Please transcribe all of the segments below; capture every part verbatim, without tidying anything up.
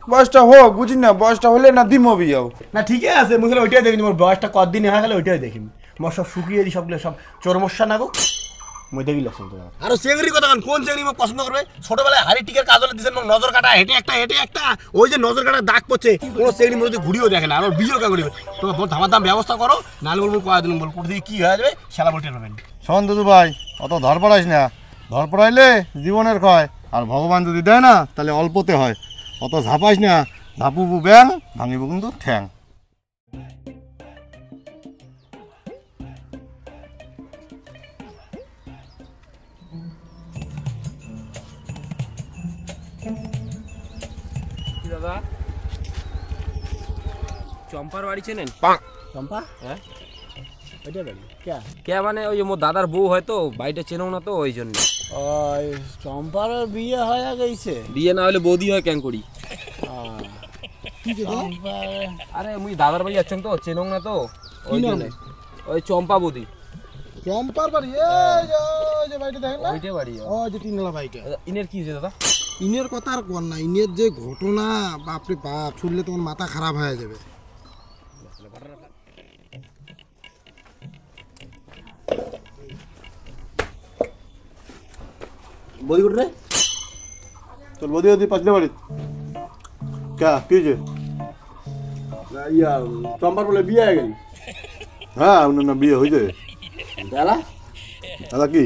বয়সটা হোক বুঝি না, বয়সটা হলে না দিমো বিয়াও। না ঠিকই আছে, মুখে ওইটাই দেখিনি, মোর বয়সটা কতদিন হয় গেলে ওইটাই দেখিনি। মোর সব শুকিয়ে দিই সবগুলো, সব চরমস্যা না গো মই দেখি লক্ষণ তোমার। আর চেংড়ি কথা কোন চেংড়ি মোক পছন্দ করবে? ছোটবেলায় হাড়ি টিকের কাজলে দিয়েছেন মোক নজর কাটা, হেঁটে একটা হেঁটে একটা, ওই যে নজর কাটা দাগ পড়ছে, কোনো চেংড়ি মধ্যে ঘুরিয়েও দেখে না। আর বিয়েও কে করিবে? তোমার বহুত ধামার দাম ব্যবস্থা করো, নাহলে বলবো কয়া দিন বল কোথা থেকে কী হয়ে যাবে সেলা বলতে পারবেন। শোন দুদু ভাই, অত ধর পড়াইস না, ধর পড়াইলে জীবনের ক্ষয়, আর ভগবান যদি দেয় না তাহলে অল্পতে হয়। অত ঝাপাইস না, ঝাপুবু ব্যাং ভাঙিব কিন্তু ঠ্যাং। দাদা চম্পার বাড়ি চেনেন? চম্পা? হ্যাঁ ওইটা বাড়ি কে? কে মানে ওই যে মোর দাদার বউ হয়তো, বাড়িটা চেনো না তো ওই জন্য। ওই চম্পার বিয়ে হয়ে গেছে? বিয়ে না হলে বৌদি হয় কেন করি? চম্পার আরে মুই দাদার বাড়ি যাচ্ছেন তো, চেনো না তো ওই জন্য। ওই চম্পা বৌদি। চম্পার বাড়ি এই যে ওই যে বাড়িটা দেখেন না, ওইটা বাড়ি। ওই যে তিনতলা বাড়িটা। ইনের কি হয়েছে দাদা? ইনের কথা আর কর না, ইনের যে ঘটনা বাপরে বাপ, শুনলে তোমার মাথা খারাপ হয়ে যাবে। বদি করতে তোর বদি বদি পাঁচটা বাড়ি কে কি যে? ইয়া চম্পার বলে বিয়ে হয়ে গেল। হ্যাঁ উনার না বিয়ে হয়েছে। এলা দাদা কি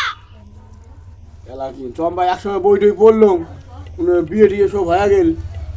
এলা কি চম্পা একসঙ্গে বই টই পড়লাম, বিয়ে টিয়ে সব হয়ে গেল।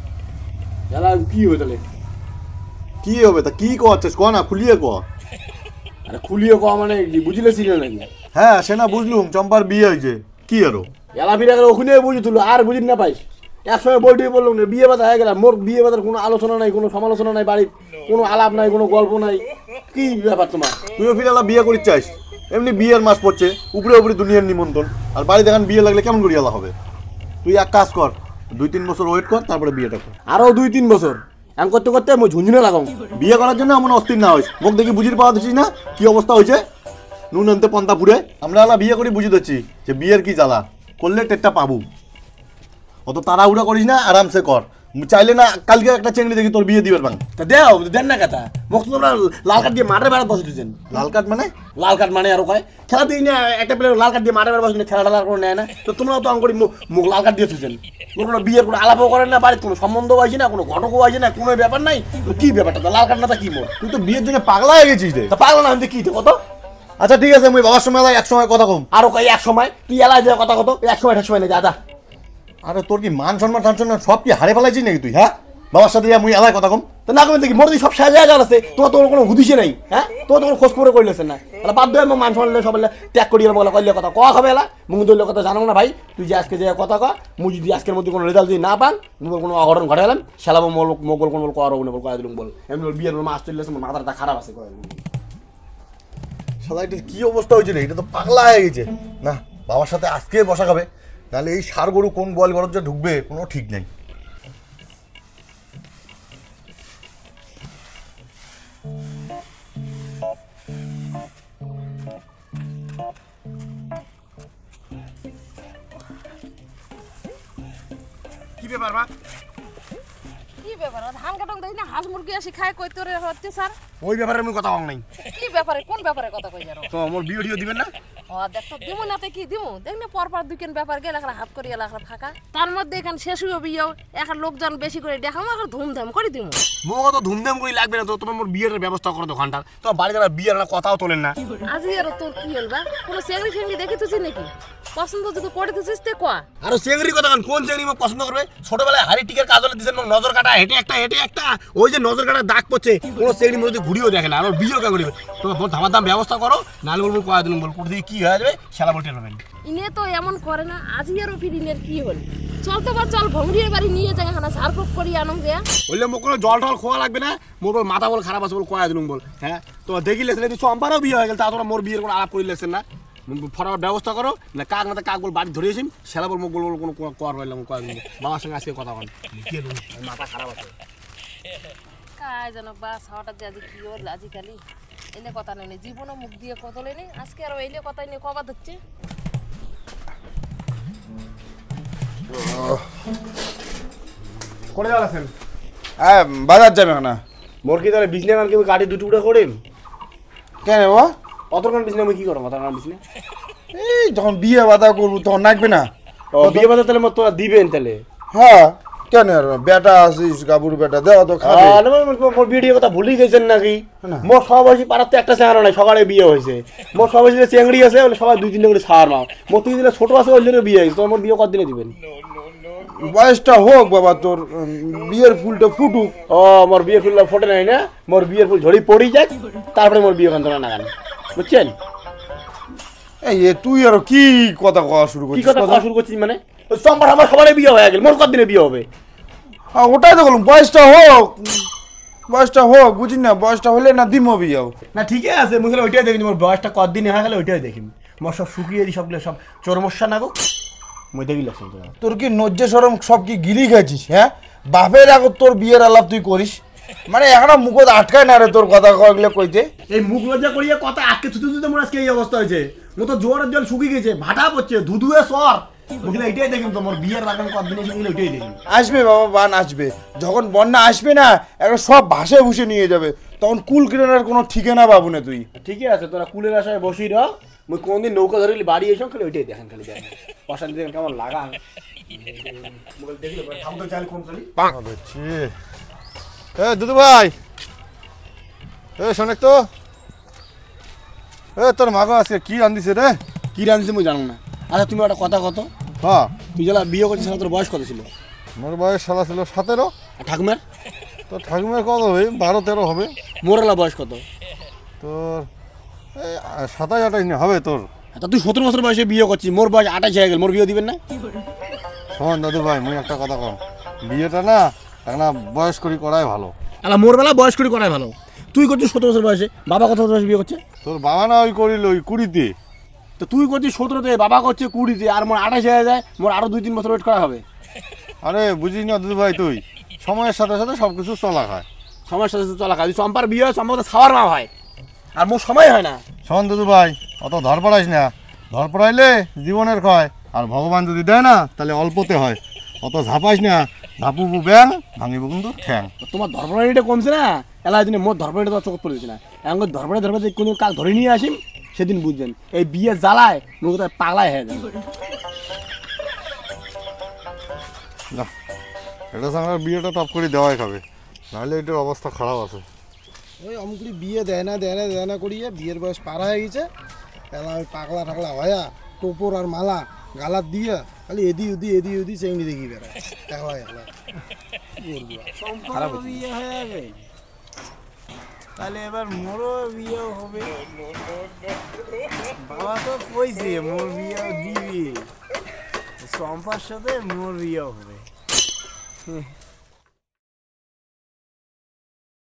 এলা কি হবে তাহলে? কি হবে তা? কি করছিস ক না, খুলিয়ে ক। আরে খুলিয়ে ক মানে কি বুঝলে ছিল নাকি? হ্যাঁ সে না বুঝলুম, চম্পার বিয়ে হয়েছে, কি আরো? এলা বিয়ে গেলে ওখানে বুঝি তুলো, আর বুঝি না পাইস। একসঙ্গে বই টই পড়লাম, বিয়ে বাধা হয়ে গেল। মোর বিয়ে বাধার কোনো আলোচনা নাই, কোনো সমালোচনা নাই, বাড়ির কোনো আলাপ নাই, কোনো গল্প নাই। কি ব্যাপার তোমার? তুইও ফিরে এলা বিয়ে করিস চাইস? এমনি বিয়ের মাস পড়ছে, উপরে উপরে দুনিয়ার নিমন্ত্রণ, আর বাড়ি দেখান বিয়ে লাগলে কেমন করি এলা হবে? তুই এক কাজ কর, দুই তিন বছর ওয়েট কর, তারপরে বিয়েটা কর। আরো দুই তিন বছর এম করতে করতে আমি ঝুঁঝুনে লাগাম। বিয়ে করার জন্য এমন অস্থির না হইস, মুখ দেখি বুঝির পাওয়া দিচ্ছিস না কি অবস্থা হয়েছে। নুন আনতে পন্থা পুড়ে, আমরা এলা বিয়ে করি বুঝি দিচ্ছি যে বিয়ের কি জ্বালা, করলে টেটটা পাবো। অত তাড়াহুড়া করিস না, আরামসে কর। চাইলে না কালকে একটা চেংড়ি দেখি তোর বিয়ে দিবের বাং। তা দেও দেন না কথা, মুখ তো তোমরা লাল কার্ড দিয়ে মাঠে বেড়া বসে দিচ্ছেন। লাল কার্ড মানে? লাল কার্ড মানে আরো কয় খেলা দিই না, একটা প্লেয়ার লাল কার্ড দিয়ে মাঠে বেড়া বসে খেলাটা লাল করে নেয় না। তো তোমরাও তো অঙ্করি মুখ লাল কার্ড দিয়ে থুছেন। কোনো বিয়ের কোনো আলাপও করেন না, বাড়ির কোনো সম্বন্ধও আছে না, কোনো ঘটকও আছে না, কোনো ব্যাপার নাই। কি ব্যাপারটা লাল কার্ড না তা কি মোর? তুই তো বিয়ের জন্য পাগলা হয়ে গেছিস রে। তা পাগল না আমি কি কত? আচ্ছা ঠিক আছে, মুই বাবার সময় এক সময় কথা কম। আরো কয় এক সময়, তুই এলাই যে কথা কত এক সময় এক সময় নেই দাদা। আরে তোর কি মান সম্মান টান সম্মান সব কি হারে ফেলাইছিস নাকি তুই? হ্যাঁ বাবার সাথে মুই এলাই কথা কম। তো না কমেন দেখি মোর সব সাজা জায়গা আছে, তোমার তোর কোনো হুদিসে নাই। হ্যাঁ তোমার কোনো খোঁজ করে করলেছেন না, তাহলে বাধ্য হয়ে মান সম্মান সব ত্যাগ করিয়ে বলে কইলে কথা কয়া খাবে এলা। মুখ ধরলে কথা জানো না ভাই, তুই যে আজকে যে কথা কয় মুই যদি আজকের মধ্যে কোনো রেজাল্ট যদি না পান, মুখের কোনো অঘটন ঘটে গেলাম সেলাবো মোল মোগল কোন বল করাবো না বল কয়া দিলুম বল। এমনি বিয়ের মাস চললে মাথাটা খারাপ আছে কয়া দিলুম। শালা এটা কি অবস্থা হয়েছে রে? এটা তো পাগলা হয়ে গেছে। না বাবার সাথে আজকে বসা খাবে, নাহলে এই ষাঁড় গরু কোন বল গরজ যে ঢুকবে কোনো ঠিক নেই। কি ব্যাপার মা? কি ব্যাপার? ধান কাটন দেই না, হাঁস মুরগি আসি খায় কই তোরে হচ্ছে স্যার? ওই ব্যাপারে আমি কথা বল নাই। কি ব্যাপারে? কোন ব্যাপারে কথা কই যারো? তো মোর বিয়ে টিও দিবেন না? ও দেখ তো দিমু না তে কি দিমু? দেখ না পর পর দুকেন ব্যাপার গেল এখন হাত করি এলা এখন ফাঁকা। তার মধ্যে এখান শেষ হইব বিয়েও, এখন লোকজন বেশি করে দেখামু, এখন ধুমধাম করে দিমু। মোর কত ধুমধাম করে লাগবে না তো, তোমার মোর বিয়ের ব্যবস্থা করে দাও ঘন্টার। তোমার বাড়ি যারা বিয়ের না কথাও তোলেন না। আজি আর তোর কি হলবা? কোন সেঙ্গি ফেঙ্গি দেখিতেছিস নাকি? পছন্দ যদি করে দিছিস তে কোয়া। আর চেংড়ি কথা কোন চেংড়ি মোক পছন্দ করবে? ছোটবেলায় হাড়ি টিকের কাজলে দিয়েছেন মোক নজর কাটা, হেঁটে একটা হেঁটে একটা, ওই যে নজর কাটা দাগ পড়ছে, কোনো চেংড়ির মধ্যে ঘুরিয়েও দেখে না। আর বিয়েও কে করিবে? তোমার বহুত ধামার দাম ব্যবস্থা করো, নাহলে বলবো কয়া দিন বল কোথা থেকে কি হয়ে যাবে সেলা বলতে পারবেন। ইনে তো এমন করে না, আজি আর ফির ইনের কি হল? চল তো বা চল ভঙ্গির বাড়ি নিয়ে যাই, হানা সারফুক করি আনম দেয়া। বললে মোক কোনো জল টল খোয়া লাগবে না, মোর বল মাথা বল খারাপ আছে বল কয়া দিলুম বল। হ্যাঁ তো দেখি লেছেন এই চম্পারও বিয়ে হয়ে গেল, তা তোমরা মোর বিয়ের কোনো আলাপ করে লেছেন না। ফটাফট ব্যবস্থা করো, না কাক না কাক বল বাড়ি ধরিয়েছেন সেলা বল মোক বল কোনো কর পাইলাম কয়া দিন বাবার সঙ্গে আজকে কথা বল। মাথা খারাপ আছে কাজ জানো বাস হঠাৎ যে আজি কি হল আজিকালি এলে কথা নেই, জীবনও মুখ দিয়ে কথা নেই, আজকে আর এলে কথা নিয়ে কবাদ হচ্ছে। করে যাওয়া আছেন হ্যাঁ বাজার যাবে না মোর কি তাহলে বিজনে কালকে গাড়ি দু টুকরা করিম কেন ও অতক্ষণ বিজনে আমি কি করবো অতক্ষণ বিজনে এই যখন বিয়ে বাদা করবো তখন নাকবে না ও বিয়ে বাদা তাহলে মোর তোরা দিবেন তাহলে হ্যাঁ কেন আর বেটা আসিস গাবুর বেটা দেওয়া তো খাবে আরে মোর- মোর বিয়ের কথা ভুলেই গেছেন নাকি মোর সহবাসী পাড়ার তো একটা চেহারা নাই সকালে বিয়ে হয়েছে মোর সহবাসী চেংড়ি আছে ওগুলো সবাই দুই তিনটে করে সার মাও মোর তুই দিলে ছোট আছে ওই জন্য বিয়ে হয়েছে তোমার বিয়ে কত দিনে দিবেন বয়সটা হোক বাবা তোর উম, বিয়ের ফুলটা ফুটুক ও মোর বিয়ের ফুল ফোটে নাই না মোর বিয়ের ফুল ঝড়ি পড়ি যাক তারপরে মোর বিয়ে কান্তনা নাগান বুঝছেন এই এ তুই আর কি কথা কওয়া শুরু কি করছিস কথা কওয়া শুরু করছিস মানে ওই সম্বার আমার সবারই বিয়ে হয়ে গেল মোর কত দিনে বিয়ে হবে হ্যাঁ, ওটাই তো বললাম বয়সটা হোক বয়সটা হোক বুঝি না বয়সটা হলে না দিমো বিয়েও না ঠিকই আছে মুখে ওইটাই দেখিনি মোর বয়সটা কত দিনে হয়ে গেলে ওইটাই দেখিম মোর সব শুকিয়ে দিই সবগুলো সব চরমস্যা না গো মই দেখি লাগছে তোরা তোর কি নজ্জে সরম সব কি গিলি গেছিস হ্যাঁ বাপের আগত তোর বিয়ের আলাপ তুই করিস মানে এখন মুখত আটকায় না রে তোর কথা কয়েকগুলো কইতে এই মুখ লজ্জা করিয়া কথা আজকে থুতু থুতু মোর আজকে এই অবস্থা হয়েছে মো তো জোয়ারের জল শুকিয়ে গেছে ভাটা পড়ছে ধুধুয়ে সর মুখে এইটাই দেখিম তো মোর বিয়ের বাগান কত দিনে এসে গেলে ওইটাই দেখিম আসবে বাবা বান আসবে যখন বন্যা আসবে না এখন সব ভাসে ভুসে নিয়ে যাবে তখন কুল কিনার কোনো ঠিকানা পাবো না তুই ঠিকই আছে তোরা কুলের আশায় বসি র মুই কোনদিন নৌকা ধরে বাড়ি এসো খালি ওইটাই দেখেন খালি দেখেন অশান্তি দেখেন কেমন লাগা দেখলে থাম তো চাল কোন খালি দেখছি এ দুদু ভাই এ শোনেক তো এ তোর মাগো আজকে কি রান্ধিছে রে কি রাঁধছে মুই জানো না আচ্ছা তুমি একটা কথা কত হ্যাঁ তুই যারা বিয়ে করছিস তোর বয়স কত ছিল মোর বয়স সালা ছিল সতেরো আর ঠাকুমার তো ঠাকুমার কত হবে বারো তেরো হবে মোরালা বয়স কত তোর এই সাতাশ আঠাশ না হবে তোর তা তুই সতেরো বছর বয়সে বিয়ে করছিস মোর বয়স আঠাশ হয়ে গেল মোর বিয়ে দিবেন না শোন দাদু ভাই মুই একটা কথা কম বিয়েটা না একটা বয়স করি করাই ভালো আলা মোর বেলা বয়স করে করাই ভালো তুই করছিস সতেরো বছর বয়সে বাবা কত বছর বয়সে বিয়ে করছে তোর বাবা না ওই করিল ওই কুড়িতে তো তুই করছিস সতেরোতে বাবা করছে কুড়িতে আর মোর আঠাশ হয়ে যায় মোর আরো দুই তিন বছর ওয়েট করা হবে আরে বুঝিস না দাদু ভাই তুই সময়ের সাথে সাথে সব কিছু চলা খায় সময়ের সাথে সাথে চলা খায় চম্পার বিয়ে হয় চম্পা খাওয়ার মা হয় আর মোর সময় হয় না শোন দাদু ভাই অত ধর পড়াইস না ধর পড়াইলে জীবনের ক্ষয় আর ভগবান যদি দেয় না তাহলে অল্পতে হয় অত ঝাপাইস না ঝাপুবু ব্যাং ভাঙিব কিন্তু ঠ্যাং তোমার ধর্মরানিটা কমছে না এলা দিনে মোর ধর্মরানিটা তো চোখ পড়েছে না এখন ধর্মরানি ধর্মে কোনো কাল ধরে নিয়ে আসিম সেদিন বুঝবেন এই বিয়ে জ্বালায় মুখ পাগলায় হয়ে যাবে না এটা আমার বিয়েটা টপ করে দেওয়াই খাবে নাহলে এটার অবস্থা খারাপ আছে ওই অমুকরি বিয়ে দেয় না দেয় না দেয় না করিয়ে বিয়ের বয়স পার হয়ে গেছে এলা ওই পাগলা টাগলা হয়া টোপর আর মালা গালাত দিয়ে খালি এদি উদি এদি উদি চেংড়ি দেখি বেড়ায় দেখা হয় এলা খারাপ বিয়ে হয়ে যাবে তাহলে এবার মোরও বিয়ে হবে বাবা তো কইছে মোর বিয়ে দিবি চম্পার সাথে মোর বিয়ে হবে